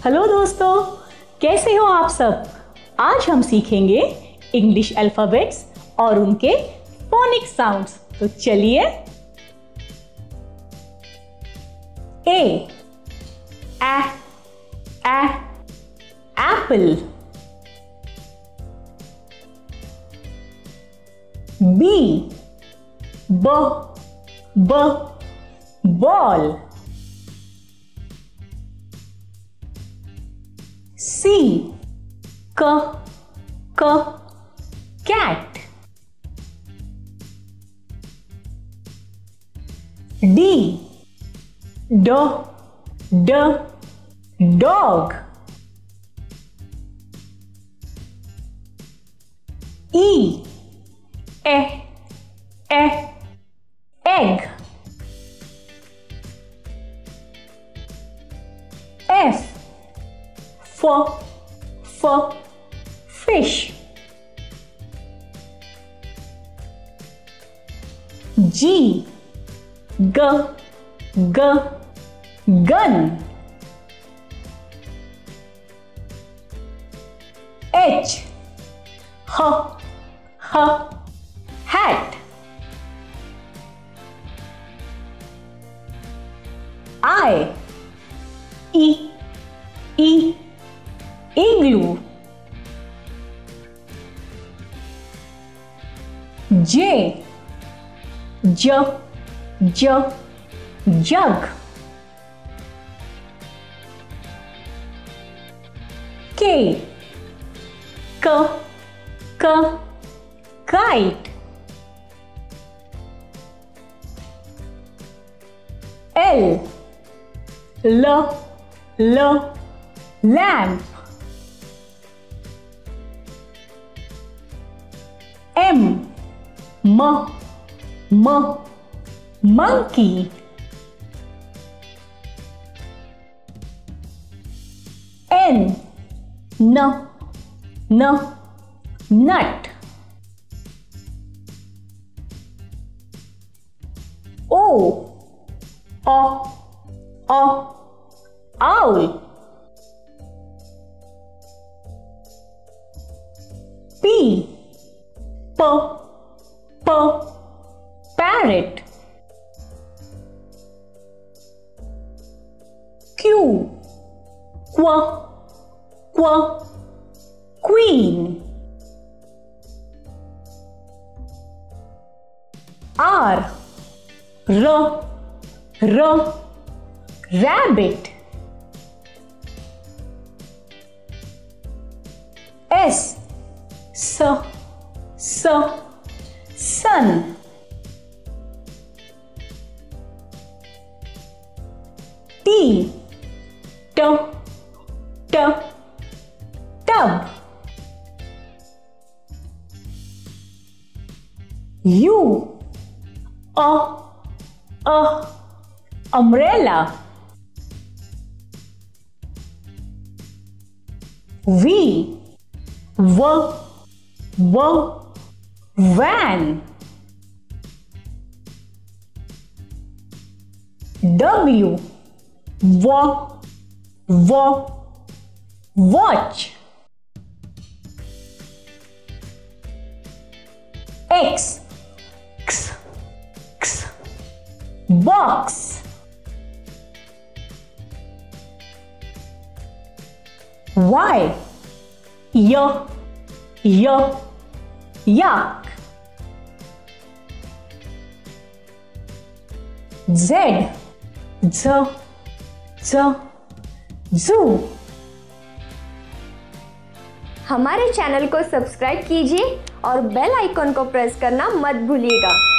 Hello दोस्तों, कैसे हो आप सब। आज हम सीखेंगे इंग्लिश अल्फाबेट्स और उनके फोनिक्स साउंड्स। तो चलिए। A apple. B ball. C cat. D dog. E egg. F for fish. G gun. H hat. I igloo. J jug. K kite. L lamp. M monkey. N nut. O owl. P parrot. Q queen. R rabbit. S sun. T tub. U umbrella. V van. W watch. X box. Y yak. Z zoo. हमारे channel को subscribe कीजिए और bell icon को press करना मत भूलिएगा।